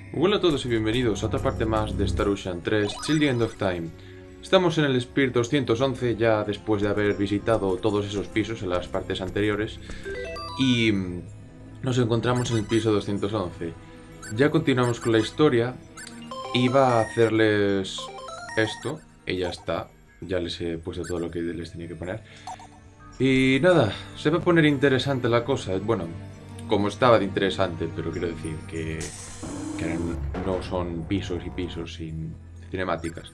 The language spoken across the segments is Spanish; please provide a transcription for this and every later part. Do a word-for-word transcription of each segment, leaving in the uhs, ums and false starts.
Hola a todos y bienvenidos a otra parte más de Star Ocean tres Till the End of Time. Estamos en el Spire doscientos once, ya después de haber visitado todos esos pisos en las partes anteriores, y nos encontramos en el piso doscientos once. Ya continuamos con la historia. Iba a hacerles esto, y ya está. Ya les he puesto todo lo que les tenía que poner. Y nada, se va a poner interesante la cosa. Bueno, como estaba de interesante, pero quiero decir que, que no son pisos y pisos sin cinemáticas.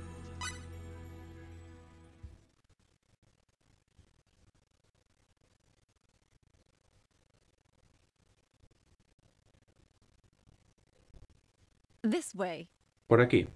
This way. Por aquí.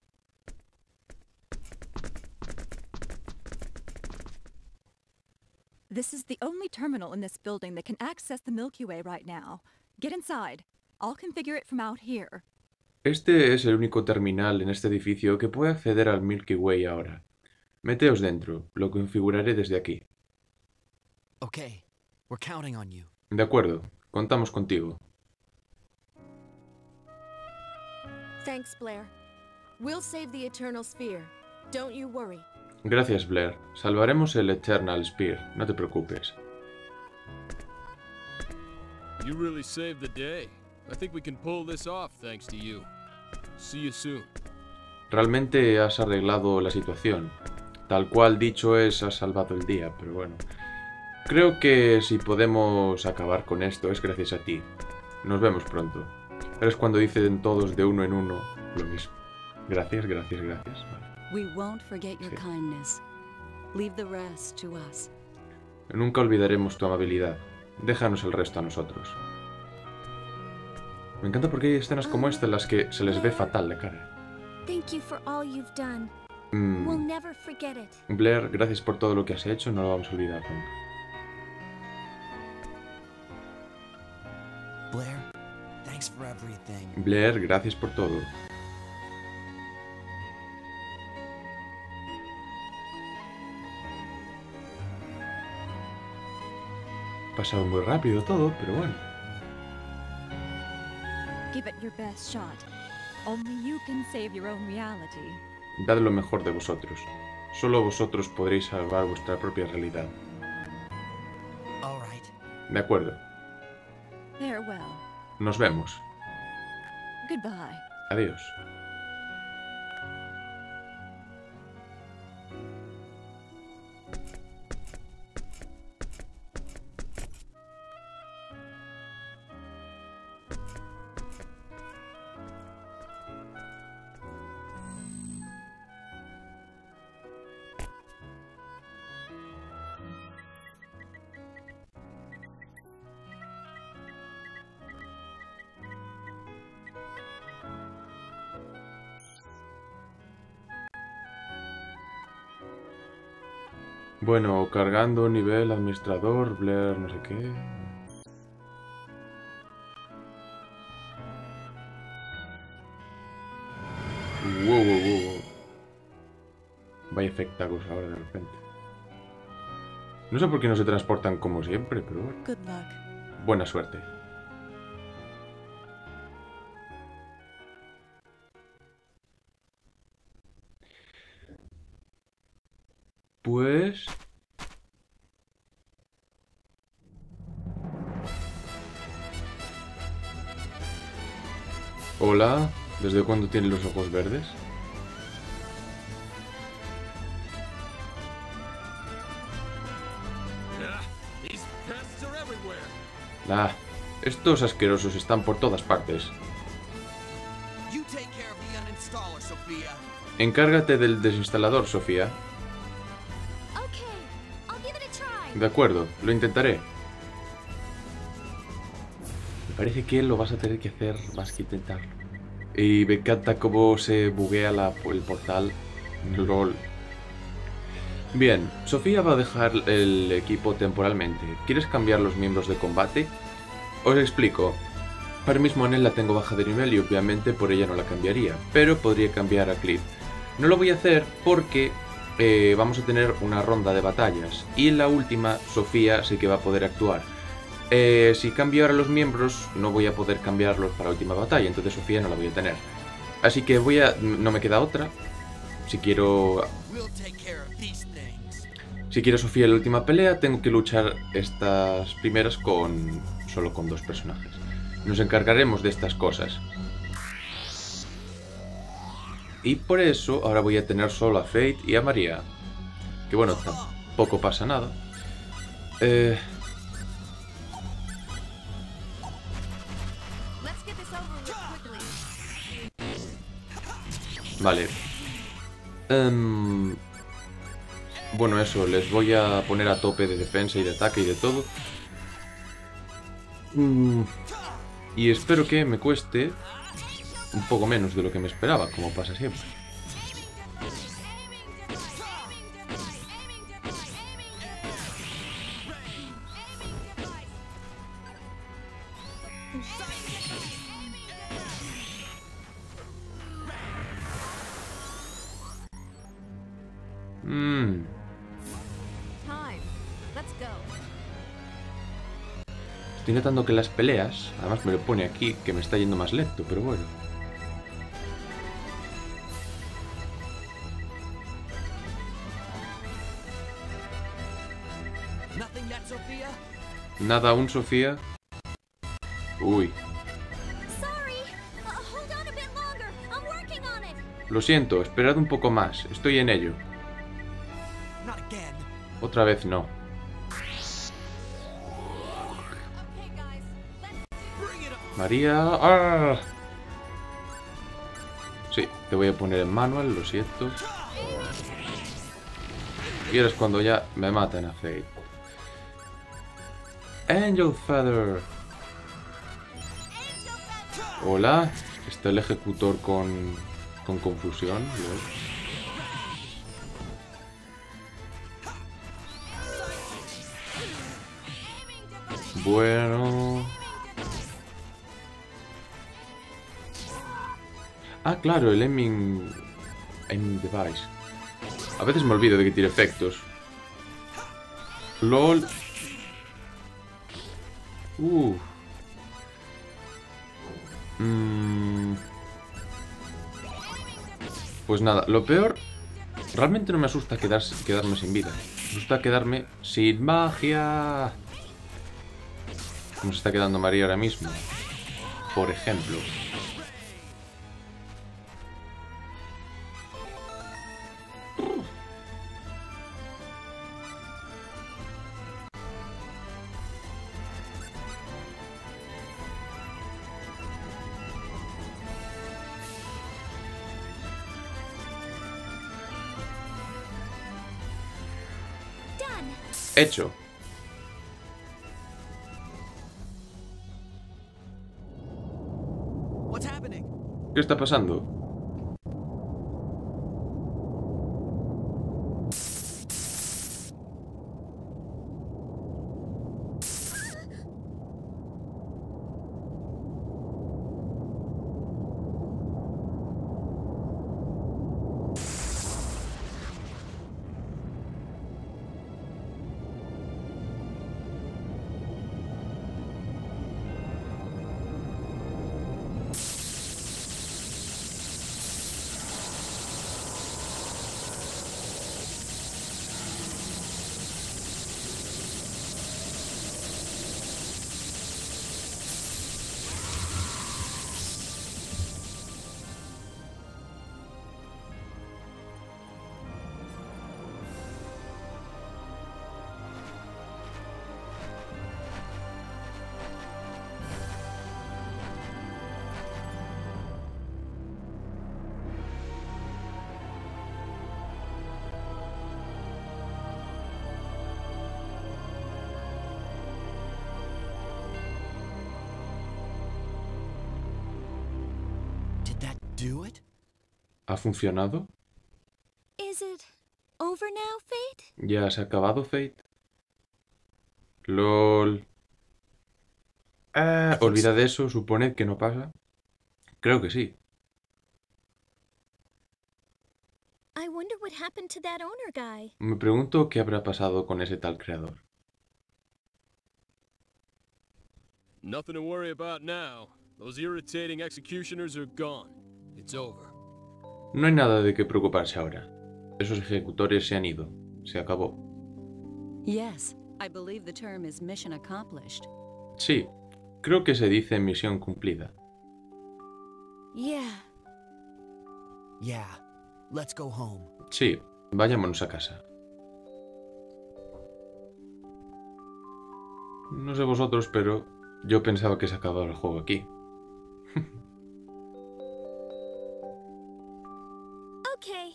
This is the only terminal in this building that can access the Milky Way right now. Get inside. I'll configure it from out here. Este es el único terminal en este edificio que puede acceder al Milky Way ahora. Meteos dentro, lo configuraré desde aquí. Okay, we're counting on you. De acuerdo, contamos contigo. Thanks, Blair. We'll save the Eternal Sphere. Don't you worry. Gracias, Blair. Salvaremos el Eternal Sphere, no te preocupes. You really saved the day. I think we can pull this off thanks to you. See you soon. Realmente has arreglado la situación. Tal cual dicho es, has salvado el día, pero bueno. Creo que si podemos acabar con esto es gracias a ti. Nos vemos pronto. Es cuando dicen todos de uno en uno lo mismo. Gracias, gracias, gracias. Vale. We won't forget your Sí. kindness. Leave the rest to us. Nunca olvidaremos tu amabilidad. Déjanos el resto a nosotros. Me encanta porque hay escenas como esta en las que se les ve fatal la cara. Thank you for all you've done. Mm, We'll never forget it. Blair, gracias por todo lo que has hecho, no lo vamos a olvidar nunca. Blair, thanks for everything. Blair, gracias por todo. Pasado muy rápido todo, pero bueno. Give it your best shot. Only you can save your own reality. Dad lo mejor de vosotros. Solo vosotros podréis salvar vuestra propia realidad. All right. De acuerdo. Farewell. Nos vemos. Goodbye. Adiós. Bueno, cargando nivel administrador, Blair, no sé qué. Wow, wow, wow, wow. Vaya efectacos ahora de repente. No sé por qué no se transportan como siempre, pero bueno. Good luck. Buena suerte. Pues... Hola, ¿desde cuándo tienes los ojos verdes? Ah, these pests are everywhere. Ah, estos asquerosos están por todas partes. You take care of the uninstaller, Sophia. Encárgate del desinstalador, Sofía. Okay, I'll give it a try. De acuerdo, lo intentaré. Me parece que lo vas a tener que hacer más que intentarlo. Y me encanta cómo se buguea la, el portal. LOL. Bien, Sofía va a dejar el equipo temporalmente. ¿Quieres cambiar los miembros de combate? Os explico. Ahora mismo Annette la tengo baja de nivel y obviamente por ella no la cambiaría, pero podría cambiar a Cliff. No lo voy a hacer porque eh, vamos a tener una ronda de batallas y en la última Sofía sí que va a poder actuar. Eh, si cambio ahora los miembros, no voy a poder cambiarlos para la última batalla, entonces Sofía no la voy a tener. Así que voy a... no me queda otra. Si quiero... We'll take care of these things. Si quiero Sofía en la última pelea, tengo que luchar estas primeras con... solo con dos personajes. Nos encargaremos de estas cosas. Y por eso ahora voy a tener solo a Fate y a María. Que bueno, tampoco pasa nada. Eh... Let's get this over with quickly. Vale. Em, bueno, eso, les voy a poner a tope de defensa y de ataque y de todo. Mm, y espero que me cueste un poco menos de lo que me esperaba, como pasa siempre. Mm. Time. Let's go. Estoy notando que las peleas, además me lo pone aquí, que me está yendo más lento, pero bueno. Nothing yet, Sophia? Nada aún, Sofía. Uy, Sorry. Uh, hold on a bit longer. I'm working on it. lo siento, esperad un poco más, estoy en ello. Not again. Otra vez no. Okay, guys. Let's Bring it on. María... ¡Ah! Sí, te voy a poner en manual, lo siento. Y ahora es cuando ya me matan a Fate. Angel Feather. Hola. Está el ejecutor con... con confusión. Bueno... Ah, claro, el aiming... aiming device. A veces me olvido de que tiene efectos. LOL. Uh. Mm. Pues nada, lo peor... Realmente no me asusta quedarse, quedarme sin vida. Me asusta quedarme sin magia. Como se está quedando María ahora mismo. Por ejemplo. done. Hecho. What's happening? ¿Qué está pasando? Did that do it? ¿Ha funcionado? Is it over now, Fate? ¿Ya se ha acabado, Fate? LOL. Ah, olvida de eso, suponed que no pasa. Creo que sí. I wonder what happened to that owner guy. Me pregunto qué habrá pasado con ese tal creador. Nothing to worry about now. Those irritating executioners are gone. It's over. No hay nada de qué preocuparse ahora. Esos ejecutores se han ido. Se acabó. Yes, I believe the term is mission accomplished. Sí, creo que se dice misión cumplida. Yeah. Yeah. Let's go home. Sí, vayámonos a casa. No sé vosotros, pero yo pensaba que se acababa el juego aquí. Okay.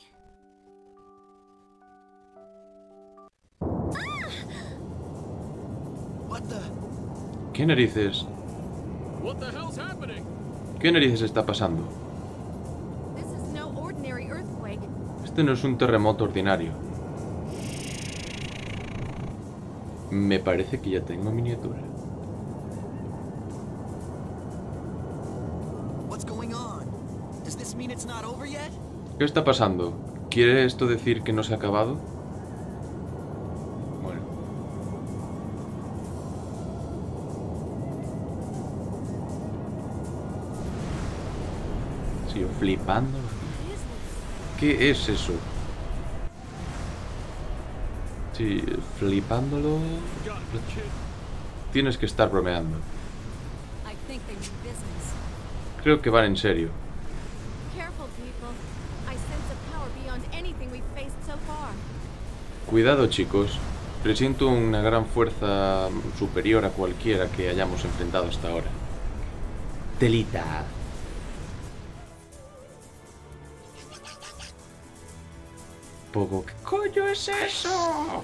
What the? ¿Qué narices? What the hell's happening? ¿Qué narices está pasando? This is no ordinary earthquake. Este no es un terremoto ordinario. Me parece que ya tengo miniatura. What's going on? Does this mean it's not over yet? ¿Qué está pasando? ¿Quiere esto decir que no se ha acabado? Bueno. Sigo flipando. ¿Qué es eso? Sí, flipándolo. Got it, kid. Tienes que estar bromeando. I think they mean business. Creo que van en serio. Careful, people. I sense a power beyond anything we've faced so far. Cuidado, chicos. Presiento una gran fuerza superior a cualquiera que hayamos enfrentado hasta ahora. Telita. Poco. ¿Qué coño es eso?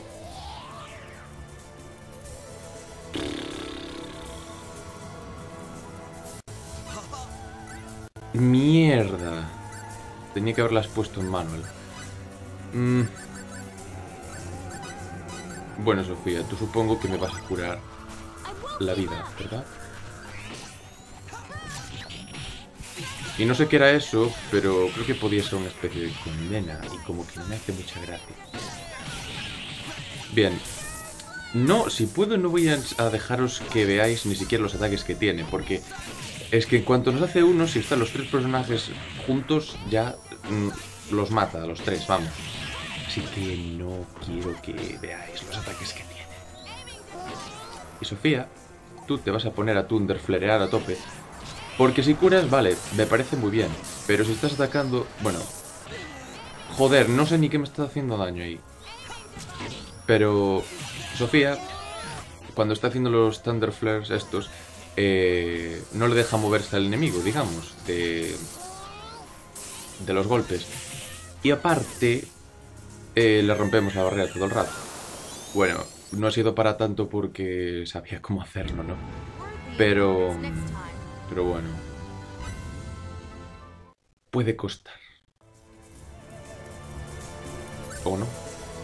Mierda. Tenía que haberlas puesto en manual. Mm. Bueno, Sofía, tú supongo que me vas a curar la vida, ¿verdad? Y no sé qué era eso, pero creo que podía ser una especie de condena y como que no me hace mucha gracia. Bien. No, si puedo no voy a dejaros que veáis ni siquiera los ataques que tiene, porque es que en cuanto nos hace uno, si están los tres personajes juntos, ya mm, los mata a los tres, vamos. Así que no quiero que veáis los ataques que tiene. Y Sofía, tú te vas a poner a Thunderflarear a tope. Porque si curas, vale, me parece muy bien. Pero si estás atacando... Bueno. Joder, no sé ni qué me está haciendo daño ahí. Pero... Sofía, cuando está haciendo los Thunderflares estos, eh, no le deja moverse al enemigo, digamos, de... De los golpes. Y aparte, eh, le rompemos la barrera todo el rato. Bueno, no ha sido para tanto porque sabía cómo hacerlo, ¿no? Pero... Pero bueno. Puede costar. ¿O no?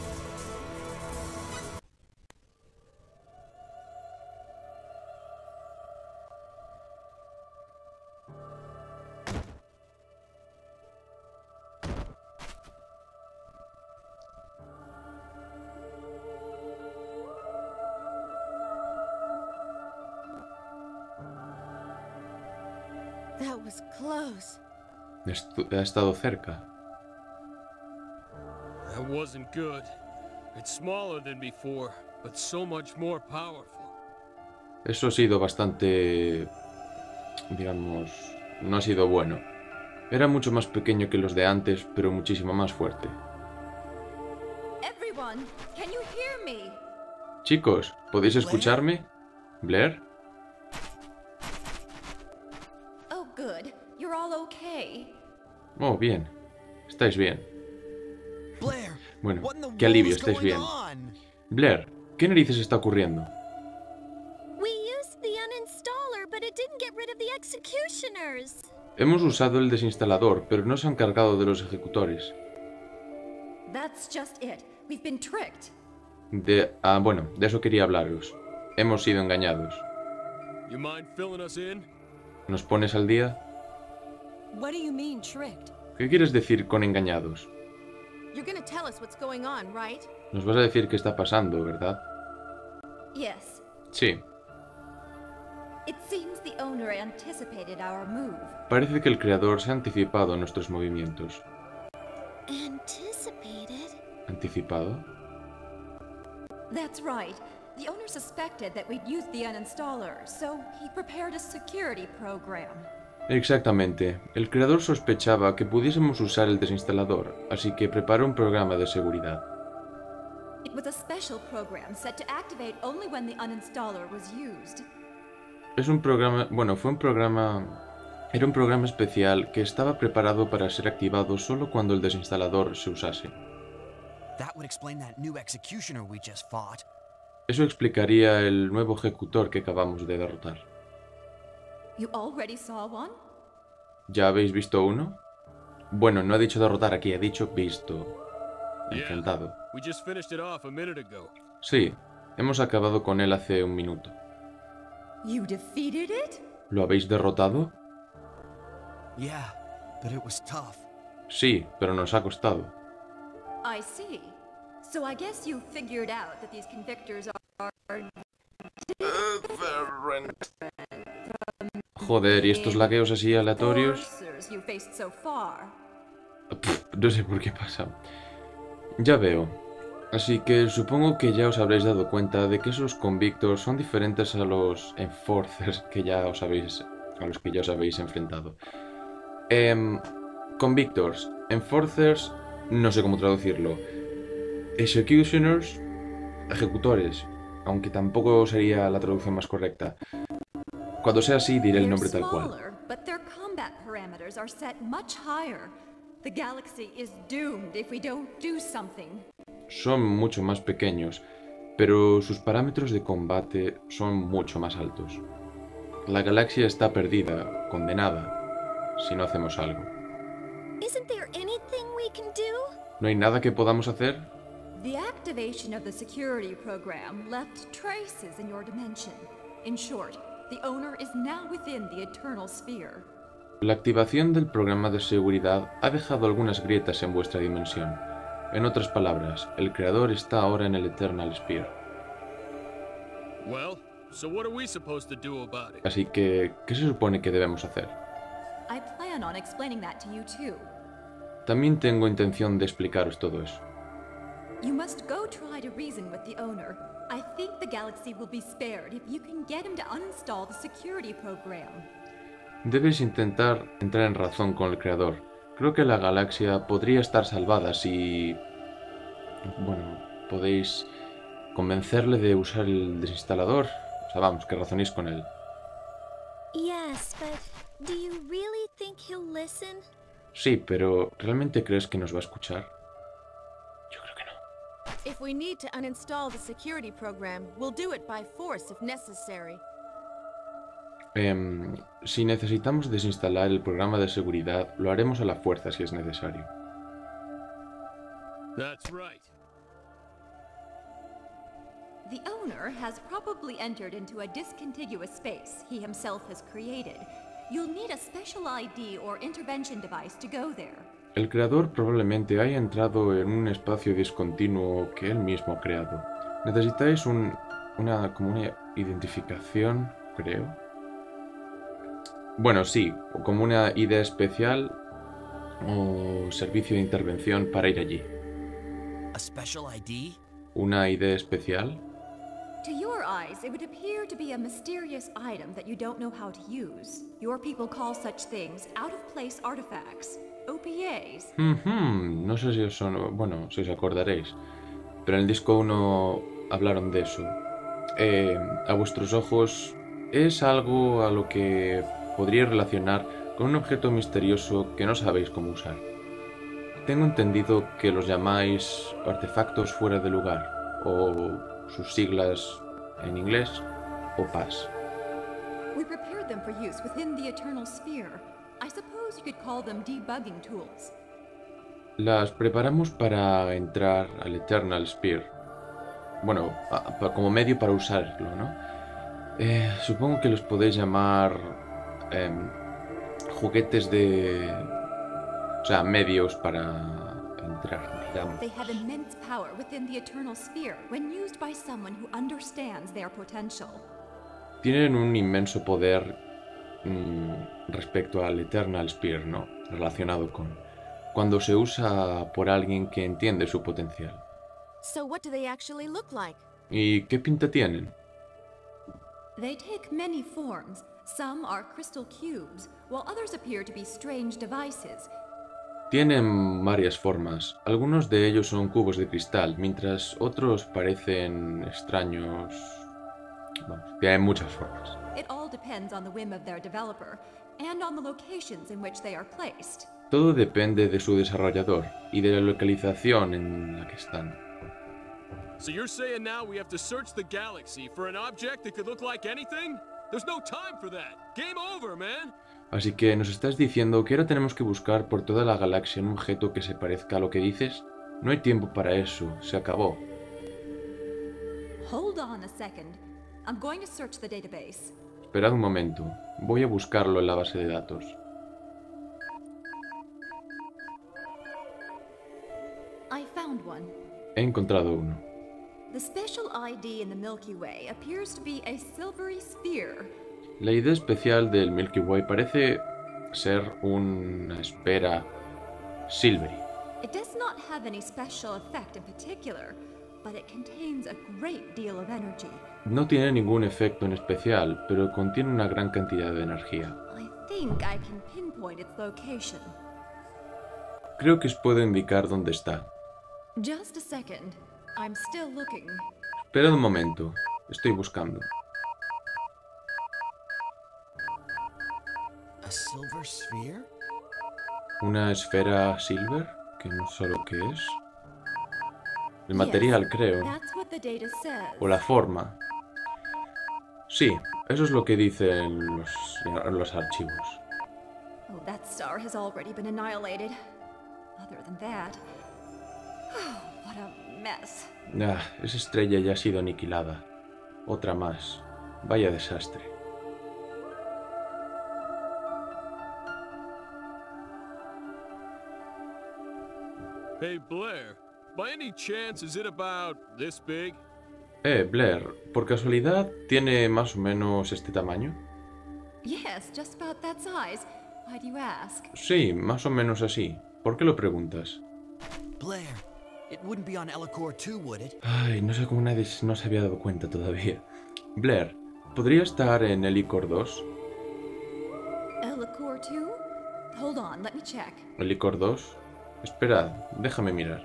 That was close. Estu- ha estado cerca. That wasn't good. It's smaller than before, but so much more powerful. Eso ha sido bastante... Digamos... No ha sido bueno. Era mucho más pequeño que los de antes, pero muchísimo más fuerte. Everyone, can you hear me? Chicos, ¿podéis escucharme? ¿Blair? Oh, good. You're all okay. Oh, bien. Estáis bien. Blair, Bueno, what in the qué alivio, world is estáis going bien. on? Blair, ¿qué narices está ocurriendo? We used the uninstaller, but it didn't get rid of the executioners. Hemos usado el desinstalador, pero no se han cargado de los ejecutores. That's just it. We've been tricked. De... Ah, bueno, de eso quería hablaros. Hemos sido engañados. You mind filling us in? ¿Nos pones al día? What do you mean, tricked? ¿Qué quieres decir con engañados? You're gonna tell us what's going on, right? Nos vas a decir qué está pasando, ¿verdad? Yes. Sí. It seems the owner anticipated our move. Parece que el creador se ha anticipado a nuestros movimientos. Anticipated? ¿Anticipado? That's right. The owner suspected that we'd used the uninstaller, so he prepared a security program. Exactamente. El creador sospechaba que pudiésemos usar el desinstalador, así que preparó un programa de seguridad. It was a special program set to activate only when the uninstaller was used. Es un programa... Bueno, fue un programa... Era un programa especial que estaba preparado para ser activado solo cuando el desinstalador se usase. That would explain that new executioner we just fought. Eso explicaría el nuevo ejecutor que acabamos de derrotar. You already saw one? ¿Ya habéis visto uno? Bueno, no ha dicho derrotar aquí, ha dicho visto. Enfrentado. We just finished it off a minute ago. Sí, hemos acabado con él hace un minuto. You defeated it? ¿Lo habéis derrotado? Yeah, but it was tough. Sí, pero nos ha costado. I see. So I guess you figured out that these convictors are... Joder, ¿y estos lagueos así aleatorios? Forcers you faced so far. Pff, no sé por qué pasa. Ya veo. Así que supongo que ya os habréis dado cuenta de que esos convictos son diferentes a los enforcers que ya os habéis, a los que ya os habéis enfrentado. Eh, convictors, enforcers, no sé cómo traducirlo. Executioners, ejecutores, aunque tampoco sería la traducción más correcta. Cuando sea así diré el nombre tal cual. But their combat parameters are set much higher. The galaxy is doomed if we don't do something. Son mucho más pequeños, pero sus parámetros de combate son mucho más altos. La galaxia está perdida, condenada, si no hacemos algo. Isn't there anything we can do? ¿No hay nada que podamos hacer? The activation of the security program left traces in your dimension. In short, the owner is now within the Eternal Sphere. La activación del programa de seguridad ha dejado algunas grietas en vuestra dimensión. En otras palabras, el creador está ahora en el Eternal Sphere. Well, so what are we supposed to do about it? Así que, ¿qué se supone que debemos hacer? I plan on explaining that to you too. También tengo intención de explicaros todo eso. You must go try to reason with the owner. I think the galaxy will be spared if you can get him to uninstall the security program. Debes intentar entrar en razón con el creador. Creo que la galaxia podría estar salvada si... Bueno, podéis convencerle de usar el desinstalador. O sea, vamos, que razonéis con él. Yes, but do you really think he'll listen? Sí, pero ¿realmente crees que nos va a escuchar? Yo creo que no. If we need to uninstall the security program, we'll do it by force if necessary. Eh, si necesitamos desinstalar el programa de seguridad, lo haremos a la fuerza si es necesario. That's right. The owner has probably entered into a discontiguous space he himself has created. You'll need a special I D or intervention device to go there. El creador probablemente haya entrado en un espacio discontinuo que él mismo ha creado. Necesitáis un, una, como una identificación, creo. Bueno, sí, como una I D especial o servicio de intervención para ir allí. A special I D? ¿Una I D especial? To your eyes, it would appear to be a mysterious item that you don't know how to use. Your people call such things out-of-place artifacts, O P As. Mm-hmm. No sé si os son... Bueno, si os acordaréis. Pero en el disco uno hablaron de eso. Eh, a vuestros ojos es algo a lo que podríais relacionar con un objeto misterioso que no sabéis cómo usar. Tengo entendido que los llamáis artefactos fuera de lugar, o sus siglas en inglés, O P A S. We prepared them for use within the Eternal Sphere. I suppose you could call them debugging tools. Las preparamos para entrar al Eternal Sphere. Bueno, a, a, como medio para usarlo, ¿no? Eh, supongo que los podéis llamar eh, juguetes de... O sea, medios para entrar, digamos. They have immense power within the Eternal Sphere when used by someone who understands their potential. tienen un inmenso poder mmm, respecto al Eternal Spear, ¿no? Relacionado con cuando se usa por alguien que entiende su potencial. So what do they actually look like? ¿Y qué pinta tienen? They take many forms. Some are crystal cubes, while others appear to be strange devices. Tienen varias formas. Algunos de ellos son cubos de cristal, mientras otros parecen extraños. Vamos, tienen muchas formas. It all depends on the whim of their developer, and on the locations in which they are placed. Todo depende de su desarrollador y de la localización en la que están. So you're saying now we have to search the galaxy for an object that could look like anything? There's no time for that. Game over, man. Así que nos estás diciendo que ahora tenemos que buscar por toda la galaxia un objeto que se parezca a lo que dices. No hay tiempo para eso, se acabó. Hold on a second. I'm going to search the database. Esperad un momento, voy a buscarlo en la base de datos. I found one. He encontrado uno. The special I D in the Milky Way appears to be a silvery sphere. La idea especial del Milky Way parece ser una esfera silvery. It does not have any special effect in particular, but it contains a great deal of energy. No tiene ningún efecto en especial, pero contiene una gran cantidad de energía. I think I can pinpoint its location. Creo que os puedo indicar dónde está. Just a second. I'm still looking. Esperad un momento, estoy buscando. A silver sphere? ¿Una esfera silver? Que no sé lo que es. El Yes, material, creo. That's what the data says. O la forma. Sí, eso es lo que dicen los, los archivos. Oh, that star has already been annihilated. Other than that, oh, what a mess. Ah, esa estrella ya ha sido aniquilada. Otra más. Vaya desastre. Hey, Blair. By any chance, is it about this big? Eh, Blair, ¿por casualidad tiene más o menos este tamaño? Yes, just about that size. Why do you ask? Sí, más o menos así. ¿Por qué lo preguntas? Blair, it wouldn't be on Ellicor two, would it? Ay, no sé cómo nadie no se había dado cuenta todavía. Blair, ¿podría estar en Ellicor dos? Ellicor two? Hold on, let me check. ¿Ellicor dos? Esperad, déjame mirar.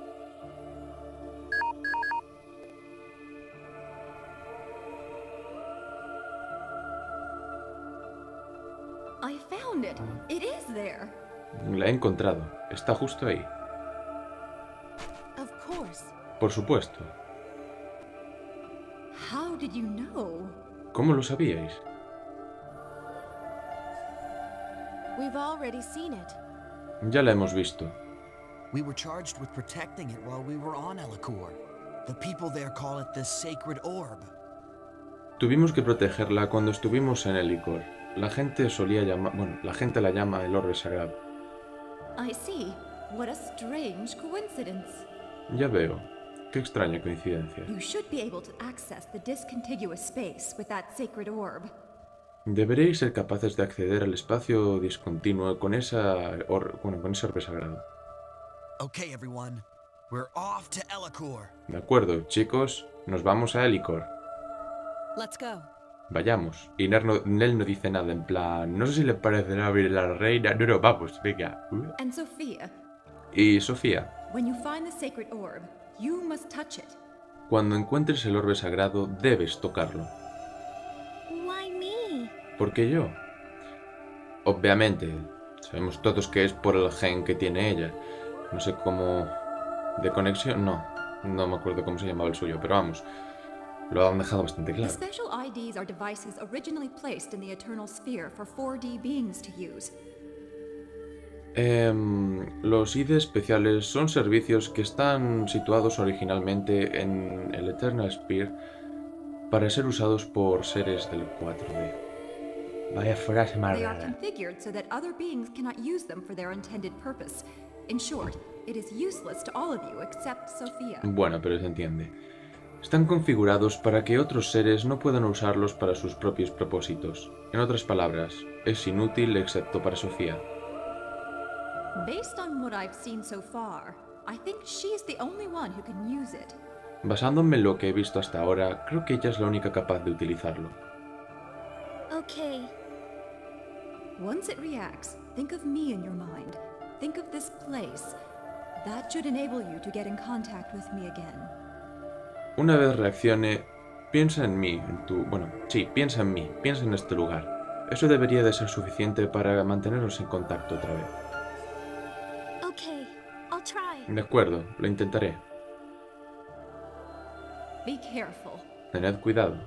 I found it. It is there. La he encontrado. Está justo ahí. Of course. Por supuesto. How did you know? ¿Cómo lo sabíais? We've already seen it. Ya la hemos visto. We were charged with protecting it while we were on Ellicor. The people there call it the Sacred Orb. Tuvimos que protegerla cuando estuvimos en Ellicor. La gente solía llamar... Bueno, la gente la llama el Orbe Sagrado. I see. What a strange coincidence. Ya veo. Qué extraña coincidencia. You should be able to access the discontiguous space with that sacred orb. Deberéis ser capaces de acceder al espacio discontinuo con esa or... bueno, con ese Orbe Sagrado. Okay, everyone. We're off to Ellicor. De acuerdo, chicos. Nos vamos a Ellicor. Let's go. Vayamos. Y Nel no, Nel no dice nada, en plan... No sé si le parecerá bien a la reina... No, no, vamos, venga. And Sophia, Y Sofía, when you find the sacred orb, you must touch it. cuando encuentres el Orbe Sagrado, debes tocarlo. Why me? ¿Por qué yo? Obviamente, sabemos todos que es por el gen que tiene ella. No sé cómo... ¿De conexión? No. No me acuerdo cómo se llamaba el suyo, pero vamos. Lo han dejado bastante The claro. special I Ds are devices originally placed in the Eternal Sphere for four D beings to use. Em, los I D especiales son servicios que están situados originalmente en el Eternal Sphere para ser usados por seres del cuatro D. Vaya frase más They are rara. configured so that other beings cannot use them for their intended purpose. In short, it is useless to all of you except Sophia. Bueno, pero se entiende. Están configurados para que otros seres no puedan usarlos para sus propios propósitos. En otras palabras, es inútil excepto para Sofía. Based on what I've seen so far, I think she's the only one who can use it. Basándome en lo que he visto hasta ahora, creo que ella es la única capaz de utilizarlo. Okay. Once it reacts, think of me in your mind. Think of this place. That should enable you to get in contact with me again. Una vez reaccione, piensa en mí, en tu... Bueno, sí, piensa en mí, piensa en este lugar. Eso debería de ser suficiente para mantenernos en contacto otra vez. Okay, I'll try. De acuerdo, lo intentaré. Be careful. Tened cuidado.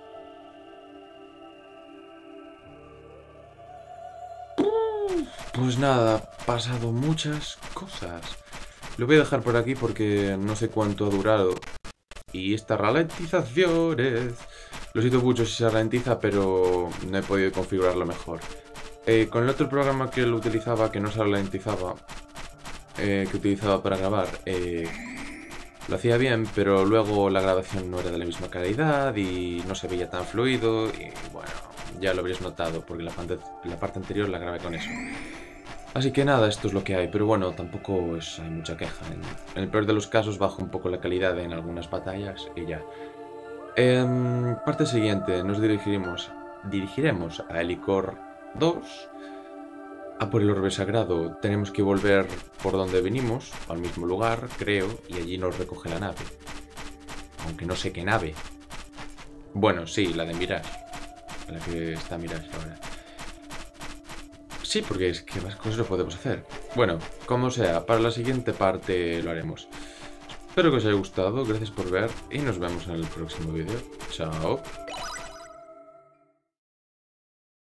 Pues nada, ha pasado muchas cosas. Lo voy a dejar por aquí porque no sé cuánto ha durado. Y estas ralentizaciones... Lo siento mucho si se ralentiza, pero no he podido configurarlo mejor. Eh, con el otro programa que lo utilizaba, que no se ralentizaba, eh, que utilizaba para grabar, eh, lo hacía bien, pero luego la grabación no era de la misma calidad y no se veía tan fluido. Y bueno, ya lo habréis notado, porque la parte, la parte anterior la grabé con eso. Así que nada, esto es lo que hay, pero bueno, tampoco es, hay mucha queja. En, en el peor de los casos bajo un poco la calidad en algunas batallas y ya. Eh, parte siguiente, nos dirigiremos, dirigiremos a Helicor dos. A por el orbe sagrado tenemos que volver por donde venimos, al mismo lugar, creo, y allí nos recoge la nave. Aunque no sé qué nave. Bueno, sí, la de Mirage. La que está Mirage ahora. Sí, porque es que más cosas lo podemos hacer. Bueno, como sea, para la siguiente parte lo haremos. Espero que os haya gustado, gracias por ver y nos vemos en el próximo vídeo. Chao.